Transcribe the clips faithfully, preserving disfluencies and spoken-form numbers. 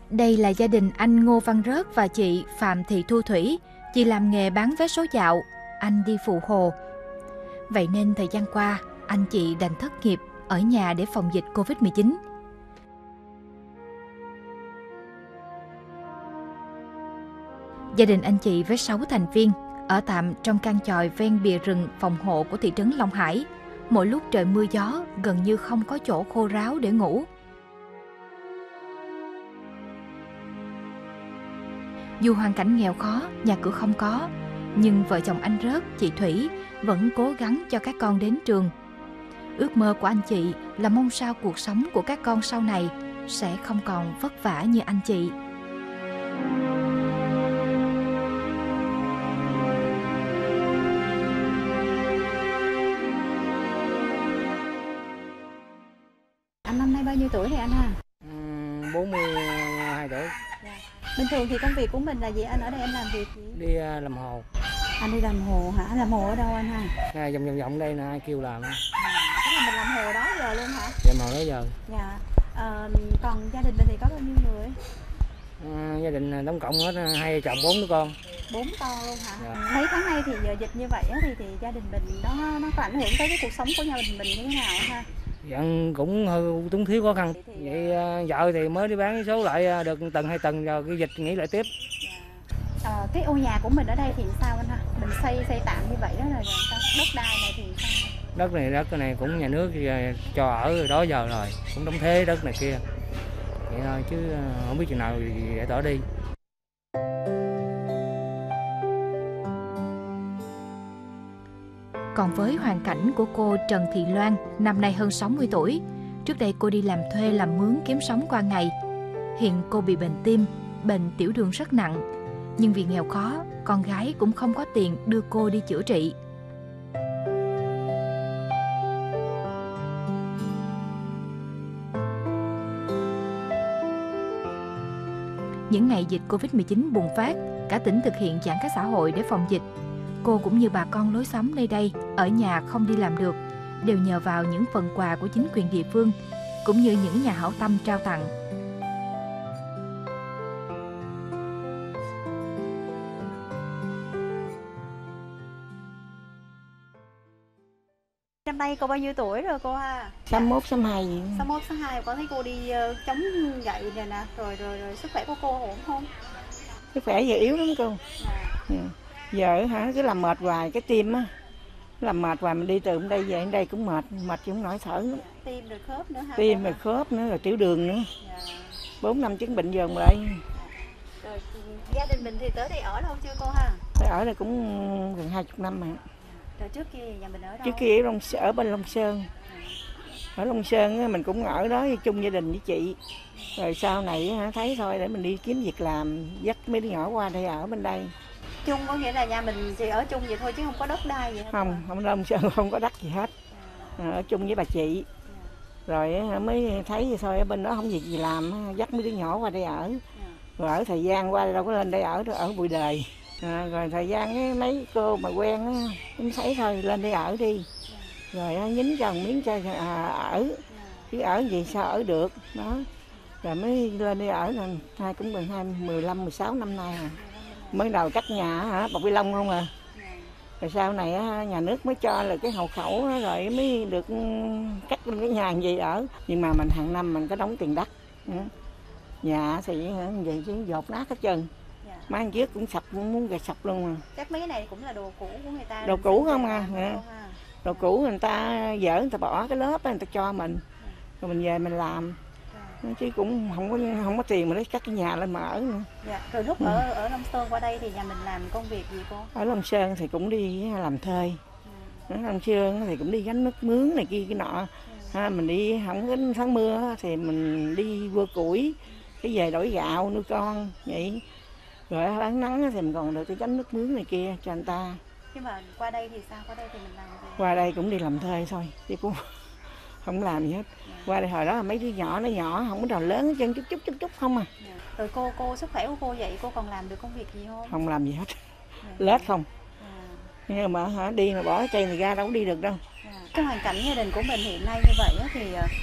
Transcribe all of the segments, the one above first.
Đây là gia đình anh Ngô Văn Rớt và chị Phạm Thị Thu Thủy. Chị làm nghề bán vé số dạo, anh đi phụ hồ. Vậy nên thời gian qua, anh chị đành thất nghiệp ở nhà để phòng dịch Covid mười chín. Gia đình anh chị với sáu thành viên ở tạm trong căn chòi ven bìa rừng phòng hộ của thị trấn Long Hải. Mỗi lúc trời mưa gió, gần như không có chỗ khô ráo để ngủ. Dù hoàn cảnh nghèo khó, nhà cửa không có, nhưng vợ chồng anh Rớt, chị Thủy vẫn cố gắng cho các con đến trường. Ước mơ của anh chị là mong sao cuộc sống của các con sau này sẽ không còn vất vả như anh chị. Anh năm nay bao nhiêu tuổi thì anh ha? Ừ, bốn mươi hai tuổi. Dạ. Bình thường thì công việc của mình là gì? Anh ở đây anh làm việc gì? Đi uh, làm hồ. Anh đi làm hồ hả? Làm hồ ở đâu anh ha? À, vòng vòng vòng đây nè, ai kêu làm. À, tức là mình làm hồ đó giờ luôn hả? Làm hồ đó giờ. Dạ. À, còn gia đình mình thì có bao nhiêu người? À, gia đình tổng cộng hết hai chồng bốn đứa con. Bốn con luôn hả? Dạ. Mấy tháng nay thì giờ dịch như vậy thì thì gia đình mình nó nó có ảnh hưởng tới cái cuộc sống của gia đình mình như thế nào ha? Dạ, cũng hơi túng thiếu khó khăn. Thì, vậy uh, vợ thì mới đi bán số lại được tuần hai tuần rồi cái dịch nghỉ lại tiếp. Dạ. À, cái ô nhà của mình ở đây thì sao anh ha? Mình xây xây tạm như vậy đó là sao? Đất đai này thì sao? Đất này đất này cũng nhà nước cho ở rồi đó giờ rồi, cũng đóng thế đất này kia. Vậy thôi chứ không biết chừng nào để tỏ đi. Còn với hoàn cảnh của cô Trần Thị Loan, năm nay hơn sáu mươi tuổi. Trước đây cô đi làm thuê làm mướn kiếm sống qua ngày. Hiện cô bị bệnh tim, bệnh tiểu đường rất nặng. Nhưng vì nghèo khó, con gái cũng không có tiền đưa cô đi chữa trị. Những ngày dịch Covid mười chín bùng phát, cả tỉnh thực hiện giãn cách xã hội để phòng dịch. Cô cũng như bà con lối xóm nơi đây, ở nhà không đi làm được, đều nhờ vào những phần quà của chính quyền địa phương, cũng như những nhà hảo tâm trao tặng. Năm nay cô bao nhiêu tuổi rồi cô ha? sáu mươi mốt, sáu mươi hai gì? sáu mươi mốt, sáu mươi hai, có thấy cô đi uh, chống gậy này nè, rồi, rồi rồi sức khỏe của cô ổn không? Sức khỏe giờ yếu lắm cô. À. Ừ. Giờ hả cứ làm mệt hoài cái tim á, làm mệt hoài mình đi từ bên đây về đến đây cũng mệt, mệt chứ không nổi thở lắm. Tim rồi khớp nữa ha? Tim rồi khớp nữa rồi tiểu đường nữa. Dạ. Bốn năm chứng bệnh dần lại. Rồi gia đình mình thì tới đây ở lâu chưa cô ha? Ở đây cũng gần hai chục năm mà. Rồi trước kia nhà mình ở đâu? Trước kia ở, Long, ở bên Long Sơn. Ở Long Sơn mình cũng ở đó chung gia đình với chị. Rồi sau này thấy thôi để mình đi kiếm việc làm, dắt mấy đứa nhỏ qua đây ở bên đây. Chung có nghĩa là nhà mình chỉ ở chung vậy thôi chứ không có đất đai gì hết? Không, không Long Sơn không có đất gì hết. Ở chung với bà chị. Rồi mới thấy thôi ở bên đó không việc gì làm, dắt mấy đứa nhỏ qua đây ở. Rồi ở thời gian qua đây đâu có lên đây ở, ở Bụi Đời. À, rồi thời gian ấy, mấy cô mà quen á, cũng thấy thôi lên đây ở đi. Rồi nhín cho một miếng cho à, ở. Chứ ở gì sao ở được. Đó. Rồi mới lên đây ở nên hai cũng gần hai mười lăm mười sáu năm nay à. Mới đầu cắt nhà hả, bọc bi lông không à. Rồi sau này nhà nước mới cho là cái hộ khẩu rồi mới được cắt lên cái nhà gì ở. Nhưng mà mình hàng năm mình có đóng tiền đất. Nhà thì vậy chứ dột nát hết trơn. Mấy anh trước cũng sập, muốn gạt sập luôn mà. Chắc mấy cái này cũng là đồ cũ của người ta. Đồ cũ không à. À. Đồ cũ người ta dỡ người ta bỏ cái lớp người ta cho mình. Rồi mình về mình làm. Chứ cũng không có không có tiền mà lấy cắt cái nhà lên mà ở nữa. Dạ. Rồi lúc ở ở Long Sơn qua đây thì nhà mình làm công việc gì cô? Ở Long Sơn thì cũng đi làm thuê. Ừ. Ở Long Sơn thì cũng đi gánh nước mướn này kia cái nọ. Ừ. Ha, mình đi không có tháng mưa thì mình đi vơ củi, cái về đổi gạo nuôi con vậy. Rồi bán nắng thì mình còn được cái gánh nước mướn này kia cho anh ta. Nhưng mà qua đây thì sao? Qua đây thì mình làm gì? Qua đây cũng đi làm thuê thôi, chứ cũng không làm gì hết. Yeah. Qua đây hồi đó là mấy đứa nhỏ nó nhỏ, không có nào lớn hết trơn, chút chút chút chút không à. Yeah. Rồi cô cô sức khỏe của cô vậy, cô còn làm được công việc gì không? Không làm gì hết, yeah. Lết không. Yeah. Nhưng mà hả, đi mà bỏ cái cây này ra đâu có đi được đâu. Yeah. Cái hoàn cảnh gia đình của mình hiện nay như vậy á, thì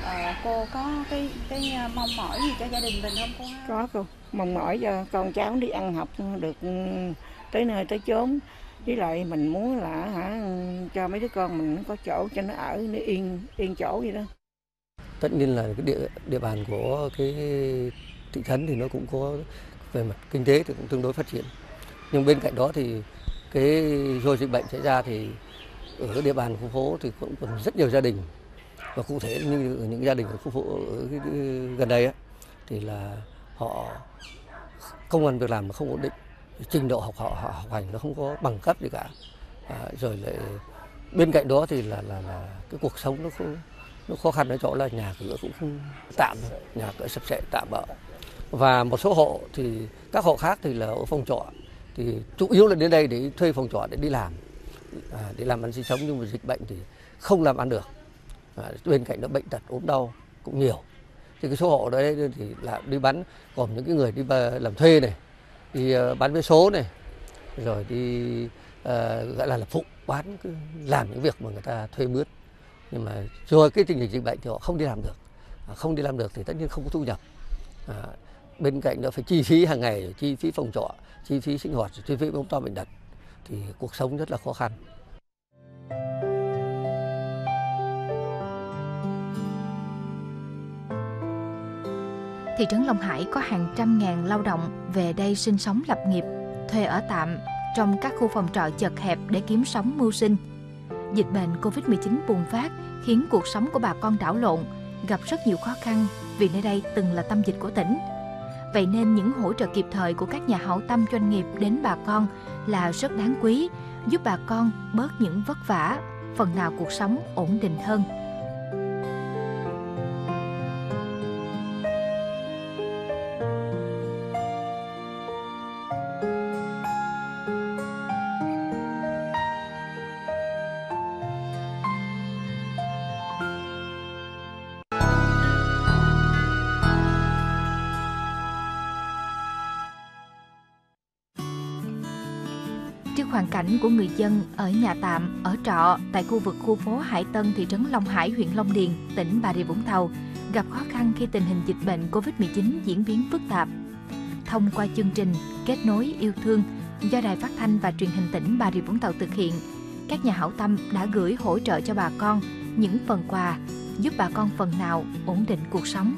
Ờ, cô có cái cái mong mỏi gì cho gia đình mình không cô? Có cô, mong mỏi cho con cháu đi ăn học được tới nơi tới chốn. Với lại mình muốn là hả cho mấy đứa con mình có chỗ cho nó ở, nó yên yên chỗ vậy đó. Tất nhiên là cái địa địa bàn của cái thị trấn thì nó cũng có về mặt kinh tế thì cũng tương đối phát triển. Nhưng bên cạnh đó thì cái do dịch bệnh xảy ra thì ở địa bàn khu phố thì cũng còn rất nhiều gia đình, và cụ thể như ở những gia đình ở khu phố ở cái, gần đây ấy, thì là họ công ăn việc làm mà không ổn định, trình độ học họ học hành nó không có bằng cấp gì cả, à, rồi lại bên cạnh đó thì là là, là cái cuộc sống nó không, nó khó khăn ở chỗ là nhà cửa cũng không tạm, nhà cửa sập sệ tạm bợ, và một số hộ thì các hộ khác thì là ở phòng trọ thì chủ yếu là đến đây để thuê phòng trọ để đi làm, à, để làm ăn sinh sống, nhưng mà dịch bệnh thì không làm ăn được, à, bên cạnh đó bệnh tật ốm đau cũng nhiều, thì cái số hộ đấy thì là đi bán, còn những cái người đi làm thuê này, đi bán vé số này, rồi đi uh, gọi là, là phụ bán, làm những việc mà người ta thuê mướn, nhưng mà rồi cái tình hình dịch bệnh thì họ không đi làm được, à, không đi làm được thì tất nhiên không có thu nhập, à, bên cạnh đó phải chi phí hàng ngày, chi phí phòng trọ, chi phí sinh hoạt, chi phí ốm đau bệnh tật, thì cuộc sống rất là khó khăn. Thị trấn Long Hải có hàng trăm ngàn lao động về đây sinh sống lập nghiệp, thuê ở tạm trong các khu phòng trọ chật hẹp để kiếm sống mưu sinh. Dịch bệnh covid mười chín bùng phát khiến cuộc sống của bà con đảo lộn, gặp rất nhiều khó khăn vì nơi đây từng là tâm dịch của tỉnh. Vậy nên những hỗ trợ kịp thời của các nhà hảo tâm doanh nghiệp đến bà con là rất đáng quý, giúp bà con bớt những vất vả, phần nào cuộc sống ổn định hơn. Trước hoàn cảnh của người dân ở nhà tạm, ở trọ tại khu vực khu phố Hải Tân, thị trấn Long Hải, huyện Long Điền, tỉnh Bà Rịa Vũng Tàu, gặp khó khăn khi tình hình dịch bệnh covid mười chín diễn biến phức tạp. Thông qua chương trình Kết nối yêu thương do Đài Phát thanh và Truyền hình tỉnh Bà Rịa Vũng Tàu thực hiện, các nhà hảo tâm đã gửi hỗ trợ cho bà con những phần quà giúp bà con phần nào ổn định cuộc sống.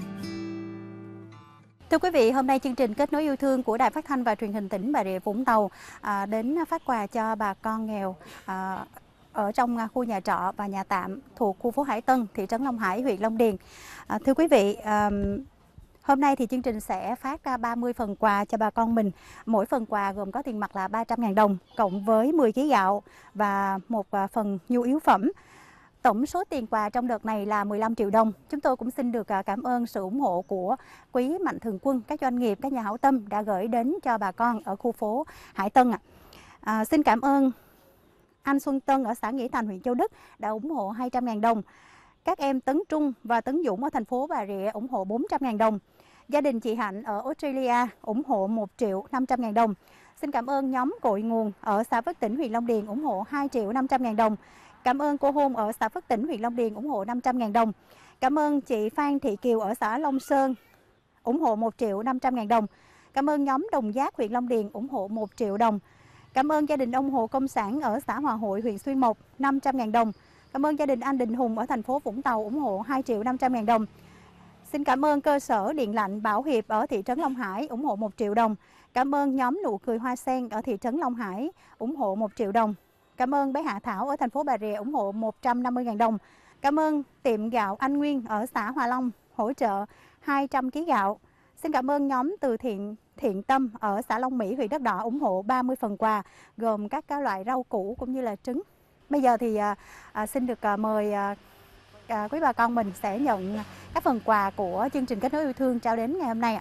Thưa quý vị, hôm nay chương trình Kết nối yêu thương của Đài Phát thanh và Truyền hình tỉnh Bà Rịa Vũng Tàu à, đến phát quà cho bà con nghèo à, ở trong khu nhà trọ và nhà tạm thuộc khu phố Hải Tân, thị trấn Long Hải, huyện Long Điền. À, thưa quý vị, à, hôm nay thì chương trình sẽ phát ra ba mươi phần quà cho bà con mình. Mỗi phần quà gồm có tiền mặt là ba trăm ngàn đồng, cộng với mười ký gạo và một phần nhu yếu phẩm. Tổng số tiền quà trong đợt này là mười lăm triệu đồng. Chúng tôi cũng xin được cảm ơn sự ủng hộ của quý mạnh thường quân, các doanh nghiệp, các nhà hảo tâm đã gửi đến cho bà con ở khu phố Hải Tân. À, xin cảm ơn anh Xuân Tân ở xã Nghĩa Thành, huyện Châu Đức đã ủng hộ hai trăm ngàn đồng. Các em Tấn Trung và Tấn Dũng ở thành phố Bà Rịa ủng hộ bốn trăm ngàn đồng. Gia đình chị Hạnh ở Australia ủng hộ một triệu năm trăm ngàn đồng. Xin cảm ơn nhóm Cội Nguồn ở xã Phước Tỉnh, huyện Long Điền ủng hộ hai triệu năm trăm ngàn đồng. Cảm ơn cô Hôn ở xã Phước Tỉnh, huyện Long Điền ủng hộ năm trăm ngàn đồng. Cảm ơn chị Phan Thị Kiều ở xã Long Sơn ủng hộ một triệu năm trăm ngàn đồng. Cảm ơn nhóm Đồng Giác, huyện Long Điền ủng hộ một triệu đồng. Cảm ơn gia đình ông Hồ Công Sản ở xã Hòa Hội, huyện Xuyên Mộc năm trăm ngàn đồng. Cảm ơn gia đình anh Đình Hùng ở thành phố Vũng Tàu ủng hộ hai triệu năm trăm ngàn đồng. Xin cảm ơn cơ sở điện lạnh Bảo Hiệp ở thị trấn Long Hải ủng hộ một triệu đồng. Cảm ơn nhóm Nụ Cười Hoa Sen ở thị trấn Long Hải ủng hộ một triệu đồng. Cảm ơn bé Hạ Thảo ở thành phố Bà Rịa ủng hộ một trăm năm mươi ngàn đồng. Cảm ơn tiệm gạo Anh Nguyên ở xã Hòa Long hỗ trợ hai trăm ký gạo. Xin cảm ơn nhóm từ thiện Thiện Tâm ở xã Long Mỹ, huyện Đất Đỏ ủng hộ ba mươi phần quà gồm các loại rau củ cũng như là trứng. Bây giờ thì à, à, xin được à, mời à, à, quý bà con mình sẽ nhận các phần quà của chương trình Kết nối yêu thương trao đến ngày hôm nay ạ.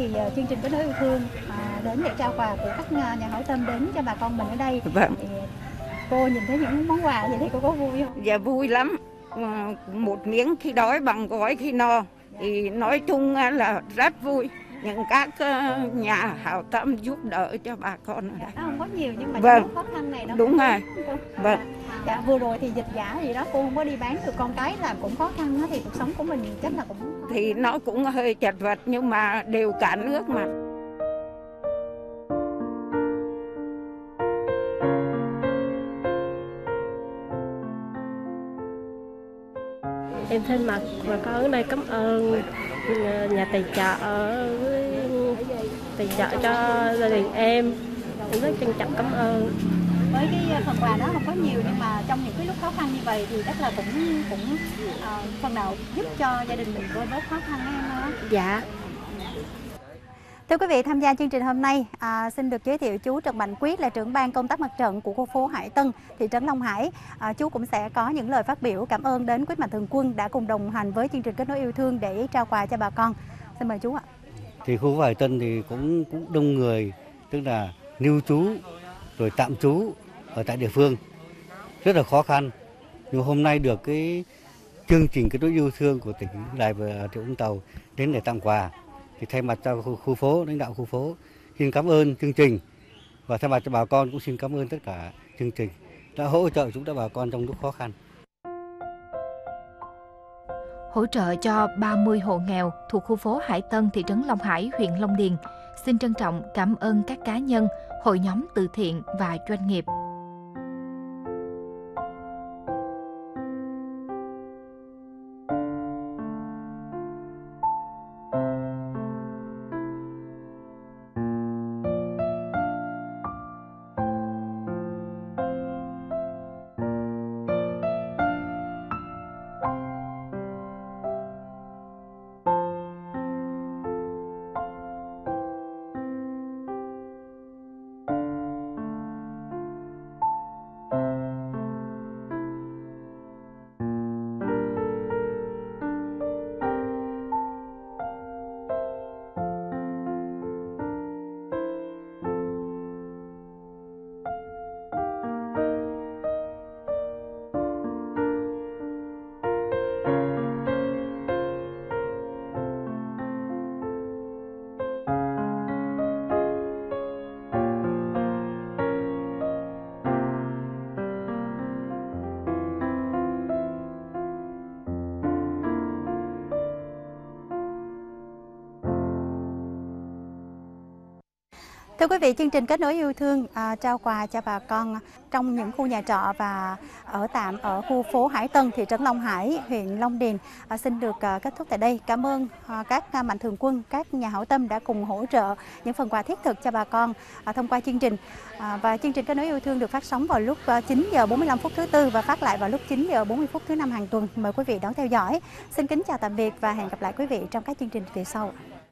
thì uh, chương trình Kết nối yêu thương uh, đến để trao quà của các nhà hảo tâm đến cho bà con mình ở đây. Vâng. Thì cô nhìn thấy những món quà vậy thì cô có vui không? Dạ vui lắm. Một miếng khi đói bằng gói khi no. Thì nói chung là rất vui. Những các nhà hảo tâm giúp đỡ cho bà con ở đây. Nó không có nhiều nhưng mà vâng. những khó khăn này nó đúng rồi. Vâng. Dạ, vừa rồi thì dịch giả gì đó cô không có đi bán được, con cái làm cũng khó khăn đó, thì cuộc sống của mình chắc là cũng thì nó cũng hơi chật vật nhưng mà đều cả nước mà. Em thay mặt bà con ở đây cảm ơn nhà tài trợ với tài trợ cho gia đình em. Em rất trân trọng cảm ơn. Với cái phần quà đó không có nhiều nhưng mà trong những cái lúc khó khăn như vậy thì chắc là cũng cũng uh, phần nào giúp cho gia đình mình vơi bớt khó khăn em đó. Dạ. Thưa quý vị, tham gia chương trình hôm nay, à, xin được giới thiệu chú Trần Mạnh Quyết là trưởng ban công tác mặt trận của khu phố Hải Tân, thị trấn Long Hải. À, chú cũng sẽ có những lời phát biểu cảm ơn đến quý mạnh thường quân đã cùng đồng hành với chương trình Kết nối yêu thương để trao quà cho bà con. Xin mời chú ạ. Thì khu phố Hải Tân thì cũng cũng đông người, tức là lưu trú rồi tạm trú ở tại địa phương rất là khó khăn. Nhưng hôm nay được cái chương trình Kết nối yêu thương của tỉnh Lại và Bà Rịa Vũng Tàu đến để tặng quà, thì thay mặt cho khu, khu phố, lãnh đạo khu phố xin cảm ơn chương trình, và thay mặt cho bà con cũng xin cảm ơn tất cả chương trình đã hỗ trợ chúng ta bà con trong lúc khó khăn. Hỗ trợ cho ba mươi hộ nghèo thuộc khu phố Hải Tân, thị trấn Long Hải, huyện Long Điền. Xin trân trọng cảm ơn các cá nhân, hội nhóm từ thiện và doanh nghiệp. Thưa quý vị, chương trình Kết nối yêu thương à, trao quà cho bà con trong những khu nhà trọ và ở tạm ở khu phố Hải Tân, thị trấn Long Hải, huyện Long Điền à, xin được à, kết thúc tại đây. Cảm ơn à, các à, mạnh thường quân, các nhà hảo tâm đã cùng hỗ trợ những phần quà thiết thực cho bà con à, thông qua chương trình. À, và chương trình Kết nối yêu thương được phát sóng vào lúc à, chín giờ bốn mươi lăm phút thứ tư và phát lại vào lúc chín giờ bốn mươi phút thứ năm hàng tuần. Mời quý vị đón theo dõi. Xin kính chào tạm biệt và hẹn gặp lại quý vị trong các chương trình kỳ sau.